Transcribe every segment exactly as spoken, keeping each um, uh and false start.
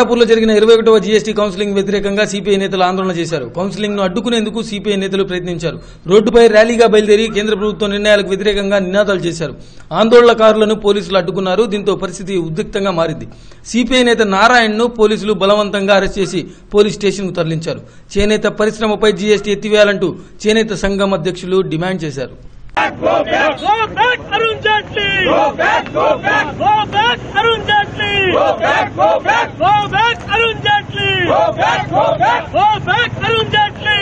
మాదాపూర్లో జరిగిన ఇరవై ఒకటవ జీఎస్టీ కౌన్సిలింగ్ వ్యతిరేకంగా సిపిఐ నేతలు ఆందోళన చేశారు. కౌన్సిలింగ్ ను అడ్డుకునేందుకు సిపిఐ నేతలు ప్రయత్నించారు. రోడ్డుపై ర్యాలీగా బయలుదేరి కేంద్ర ప్రభుత్వ నిర్ణయాలకు వ్యతిరేకంగా నినాదాలు చేశారు. ఆందోళనకారులను పోలీసులు అడ్డుకున్నారు. దీంతో పరిస్థితి ఉద్రిక్తంగా మారింది. సిపిఐ నేత నారాయణ్ ను పోలీసులు బలవంతంగా అరెస్ట్ చేసి పోలీస్ స్టేషన్ కు తరలించారు. చేనేత పరిశ్రమపై జీఎస్టీ ఎత్తివేయాలంటూ చేనేత సంఘం అధ్యక్షులు డిమాండ్ చేశారు. Go back, go back, Arun Jaitley. Go back, go back, go back, Arun Jaitley. Go back, go back, go back, Arun Jaitley. Go back, go back, go back, Arun Jaitley.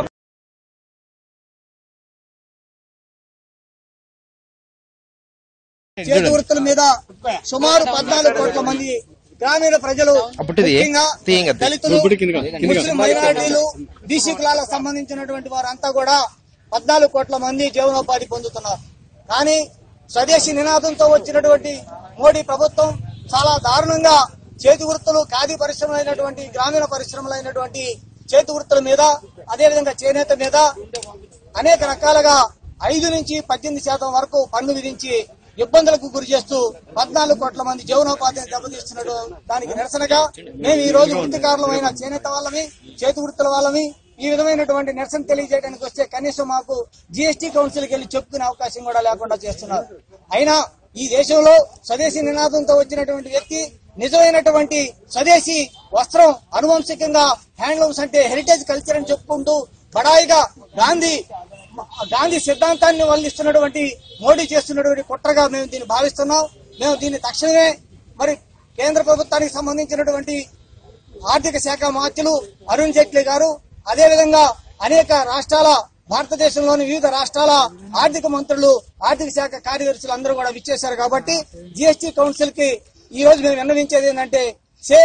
చేతి వృత్తుల మీద సుమారు పద్నాలుగు కోట్ల మంది గ్రామీణ ప్రజలు, ముఖ్యంగా దళితులు, ముస్లిం మైనారిటీలు, బీసీ కులాలకు సంబంధించినటువంటి వారంతా కూడా పద్నాలుగు కోట్ల మంది జీవనోపాధి పొందుతున్నారు. కానీ స్వదేశీ నినాదంతో వచ్చినటువంటి మోడీ ప్రభుత్వం చాలా దారుణంగా చేతి వృత్తులు, ఖాదీ పరిశ్రమలైనటువంటి గ్రామీణ పరిశ్రమలైనటువంటి చేతి వృత్తుల మీద, అదేవిధంగా చేనేత మీద అనేక రకాలుగా ఐదు నుంచి పద్దెనిమిది శాతం వరకు పన్ను విధించి ఇబ్బందులకు గురి చేస్తూ పద్నాలుగు కోట్ల మంది జీవనోపాధిని దెబ్బతీస్తున్నట్టు దానికి నిరసనగా మేము ఈ రోజు వృత్తికారులమైన చేనేత వాళ్ళమి, చేతి వృత్తుల వాళ్ళమి ఈ విధమైనటువంటి నిరసన తెలియజేయడానికి వస్తే కనీసం మాకు జీఎస్టీ కౌన్సిల్కి వెళ్లి చెప్పుకునే అవకాశం కూడా లేకుండా చేస్తున్నారు. అయినా ఈ దేశంలో స్వదేశీ నినాదంతో వచ్చినటువంటి వ్యక్తి నిజమైనటువంటి స్వదేశీ వస్త్రం, అనువంశికంగా హ్యాండ్లూమ్స్ అంటే హెరిటేజ్ కల్చర్ అని చెప్పుకుంటూ బడాయిగా గాంధీ గాంధీ సిద్ధాంతాన్ని వల్లిస్తున్నటువంటి మోడీ చేస్తున్నటువంటి కుట్రగా మేము దీన్ని భావిస్తున్నాం. మేము దీన్ని తక్షణమే మరి కేంద్ర ప్రభుత్వానికి సంబంధించినటువంటి ఆర్థిక శాఖ మంత్రులు అరుణ్ జైట్లీ గారు, అదేవిధంగా అనేక రాష్ట్రాల, భారతదేశంలోని వివిధ రాష్ట్రాల ఆర్థిక మంత్రులు, ఆర్థిక శాఖ కార్యదర్శులు అందరూ కూడా విచ్చేశారు. కాబట్టి జీఎస్టీ కౌన్సిల్ కి ఈ రోజు మేము విన్నవించేది ఏంటంటే say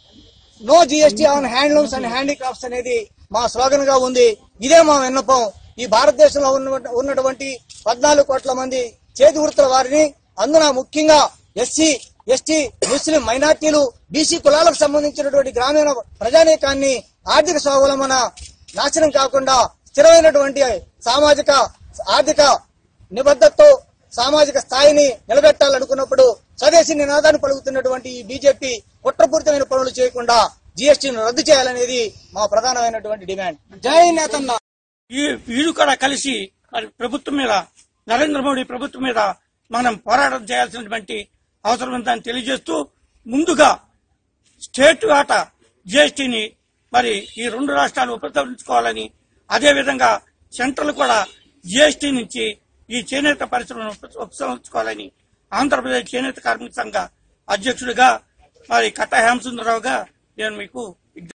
no GST on handlooms and handicrafts అనేది మా స్లోగన్ గా ఉంది. ఇదే మా విన్నపం. ఈ భారతదేశంలో ఉన్నటువంటి పద్నాలుగు కోట్ల మంది చేతి వృత్తుల వారిని, అందున ముఖ్యంగా ఎస్సీ, ఎస్టీ, ముస్లిం మైనార్టీలు, బీసీ కులాలకు సంబంధించినటువంటి గ్రామీణ ప్రజానీకాన్ని ఆర్థిక స్వావలంబన నాశనం కాకుండా స్థిరమైనటువంటి సామాజిక ఆర్థిక నిబద్ధతతో సామాజిక స్థాయిని నిలబెట్టాలనుకున్నప్పుడు స్వదేశీ నినాదాన్ని పలుకుతున్నటువంటి ఈ బీజేపీ కుట్రపూరితమైన పనులు చేయకుండా జీఎస్టీని రద్దు చేయాలనేది మా ప్రధానమైనటువంటి డిమాండ్. జై నేతన్న. ఈ వీడు కూడా కలిసి మరి ప్రభుత్వం మీద, నరేంద్ర మోడీ ప్రభుత్వం మీద మనం పోరాటం చేయాల్సినటువంటి అవసరం ఉందని తెలియజేస్తూ, ముందుగా స్టేట్ వాటా జీఎస్టీని మరి ఈ రెండు రాష్ట్రాలు ఉపసంహరించుకోవాలని, అదేవిధంగా సెంట్రల్ కూడా జీఎస్టీ నుంచి ఈ చేనేత పరిశ్రమను ఉపసంహరించుకోవాలని ఆంధ్రప్రదేశ్ చేనేత కార్మిక సంఘ అధ్యక్షుడిగా మరి కట్ట హేమసుందరరావుగా నేను మీకు